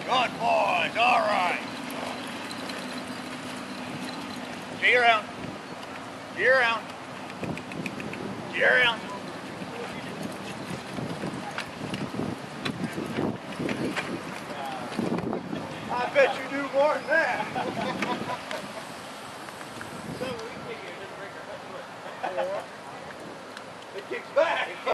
Good boys, all right. Gee around. Gee around. Gee around. I bet you do more than that. So we figure it doesn't break our foot. It kicks back.